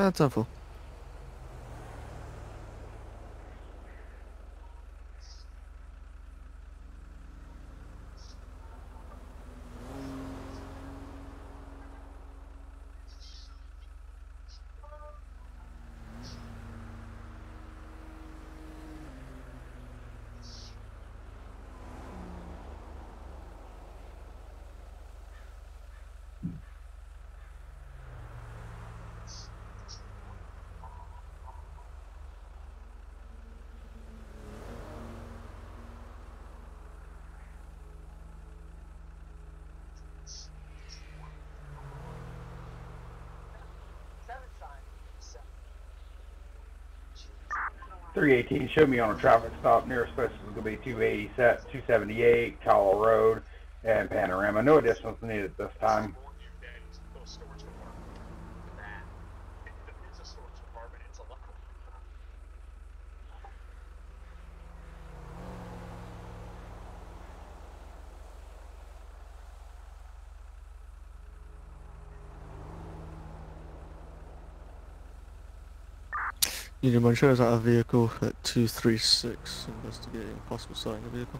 10-4. .318 showed me on a traffic stop. Nearest place is going to be 278 Cowell Road and Panorama. No additionals needed this time. Union 1 shows out a vehicle at 236, investigating possible sighting of the vehicle.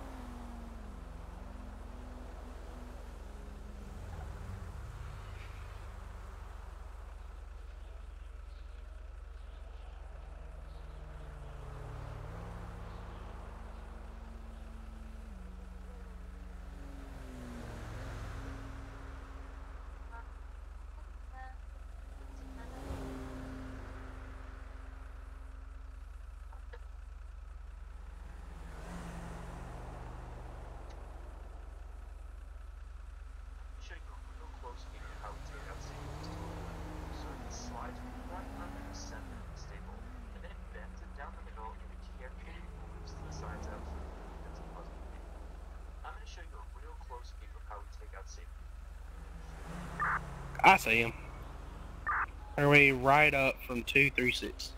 I see him. Our way right up from 236.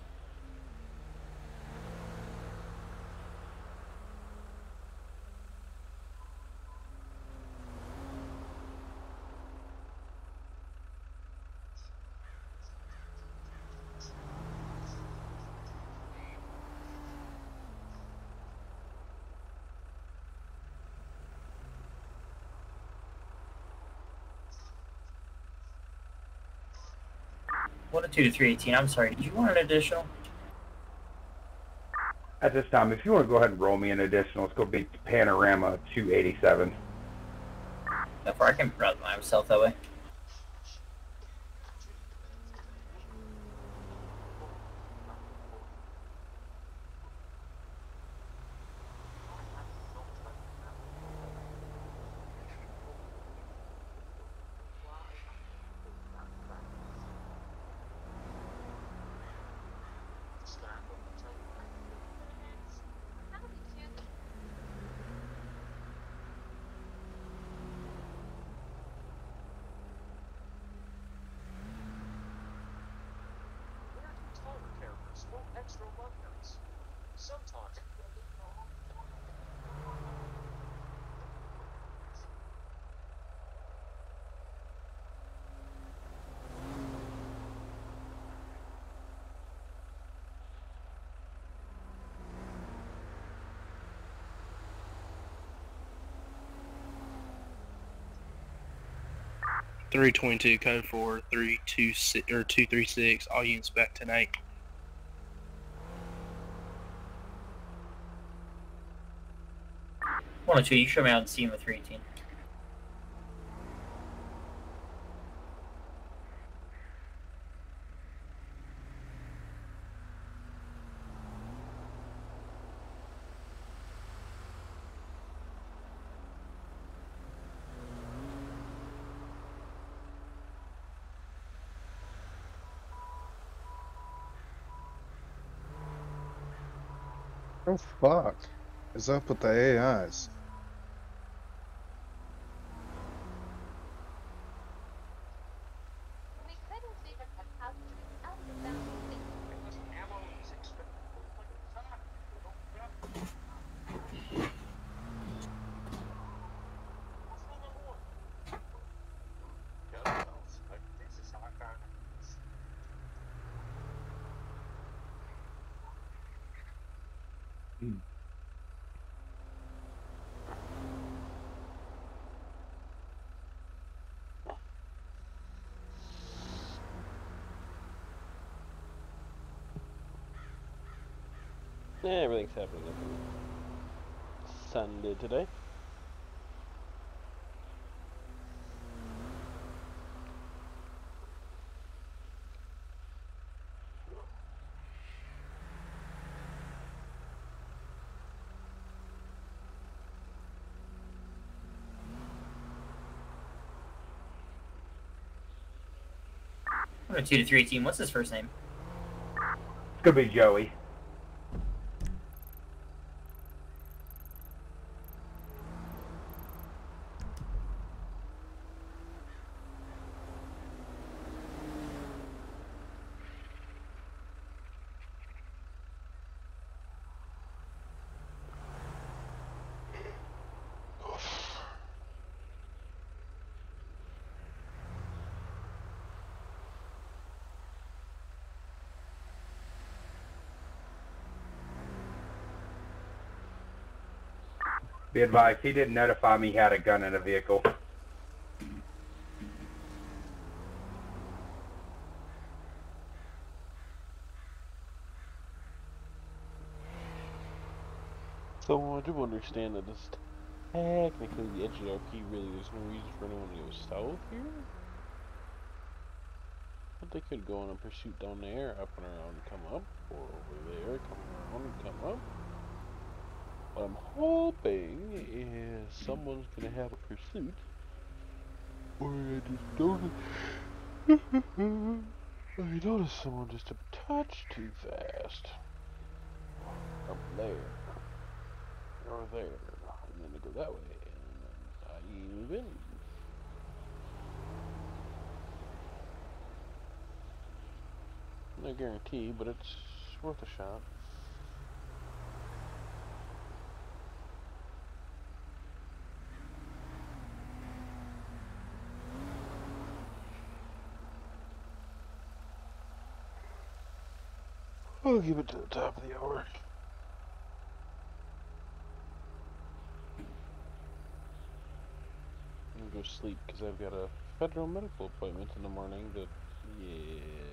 One to 2 to 318. I'm sorry. Did you want an additional? At this time, if you want to go ahead and roll me an additional, it's going to be Panorama 287. Therefore, I can run myself that way. .322 code for 326 or 236. All units back tonight. One or two. You show me out and see him with 318. Oh fuck is up with the AIs? Yeah, everything's happening up Sunday today. I'm a 2 to 3 team. What's his first name? It's gonna be Joey. Be advised, he didn't notify me he had a gun in a vehicle. So I do understand that this technically the edge of the RP really there's no reason for anyone to go south here. But they could go on a pursuit down there, up and around and come up, or over there, come around and come up. What I'm hoping is someone's gonna have a pursuit. Or I just noticed I noticed someone just a touch too fast. Up there. Or there. And then they go that way. And then I move in. No guarantee, but it's worth a shot. I'll give it to the top of the hour. I'm gonna go sleep because I've got a federal medical appointment in the morning that, yeah.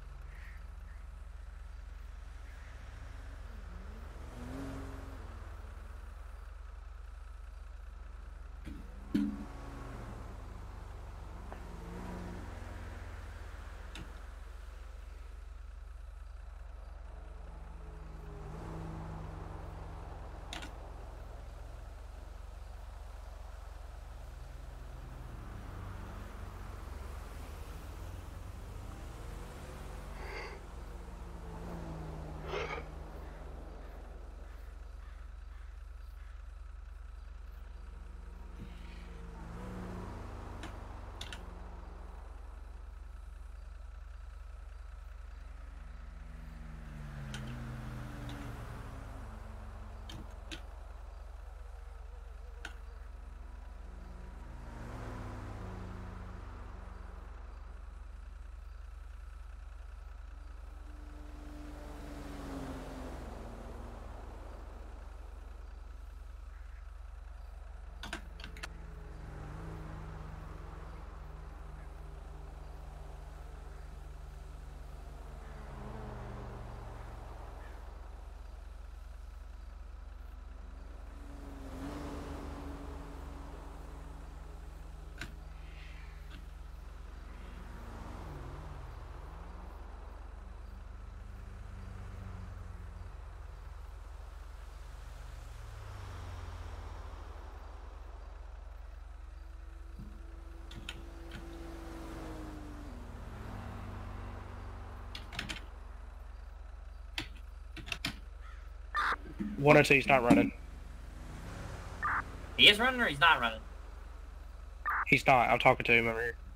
One or two's not running. He is running or he's not running? He's not. I'm talking to him over here.